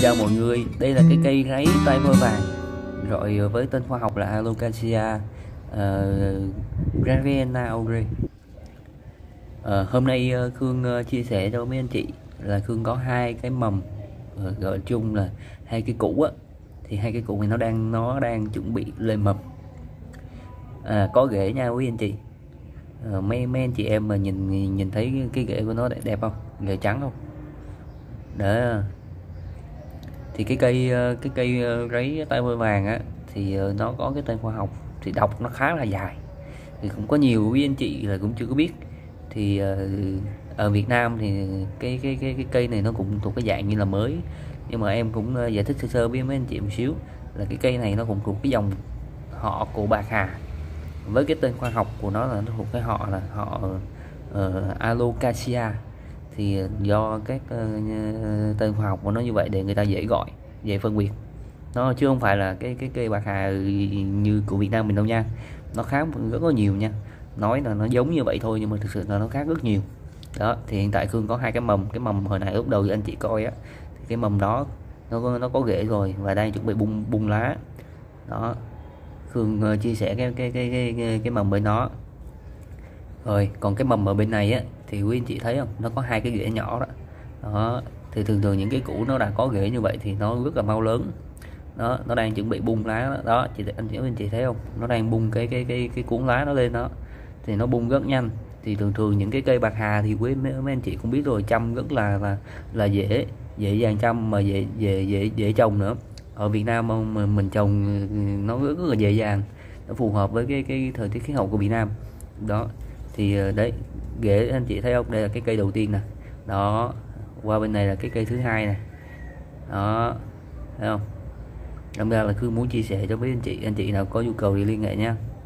Chào mọi người, đây là cái cây ráy tay voi vàng, rồi với tên khoa học là Alocasia Ravenna auri. Hôm nay Khương chia sẻ cho mấy anh chị là Khương có hai cái mầm, gọi chung là hai cái củ á, thì hai cái củ này nó đang chuẩn bị lên mầm, có rễ nha quý anh chị. Mấy anh chị em mà nhìn thấy cái rễ của nó đẹp không, rễ trắng không? Để thì cái cây ráy tai voi vàng á, thì nó có cái tên khoa học thì đọc nó khá là dài, thì cũng có nhiều quý anh chị là cũng chưa có biết. Thì ở Việt Nam thì cái cây này nó cũng thuộc cái dạng như là mới, nhưng mà em cũng giải thích sơ sơ với mấy anh chị một xíu là cái cây này nó cũng thuộc cái dòng họ của bạc hà, với cái tên khoa học của nó là nó thuộc cái họ là họ Alocasia. Thì do các tên khoa học của nó như vậy để người ta dễ gọi, dễ phân biệt nó, chứ không phải là cái cây bạc hà như của Việt Nam mình đâu nha. Nó khác rất là nhiều nha, nói là nó giống như vậy thôi nhưng mà thực sự là nó khác rất nhiều. Đó thì hiện tại Khương có hai cái mầm hồi nãy lúc đầu anh chị coi á, thì cái mầm đó nó có rễ rồi và đang chuẩn bị bung lá. Đó, Khương chia sẻ cái mầm bên nó. Rồi còn cái mầm ở bên này á thì quý anh chị thấy không, nó có hai cái rễ nhỏ đó. Đó thì thường những cái củ nó đã có rễ như vậy thì nó rất là mau lớn. Đó, nó đang chuẩn bị bung lá đó, đó anh chị thấy không, nó đang bung cái cuốn lá nó lên đó, thì nó bung rất nhanh. Thì thường những cái cây bạc hà thì mấy anh chị cũng biết rồi, chăm rất là dễ dễ dàng chăm, mà dễ trồng nữa. Ở Việt Nam mà mình trồng nó rất là dễ dàng, nó phù hợp với cái thời tiết khí hậu của Việt Nam. Đó thì đấy, rễ anh chị thấy không, đây là cái cây đầu tiên nè. Đó, qua bên này là cái cây thứ hai nè. Đó, thấy không? Đâm ra là cứ muốn chia sẻ cho mấy anh chị nào có nhu cầu thì liên hệ nha.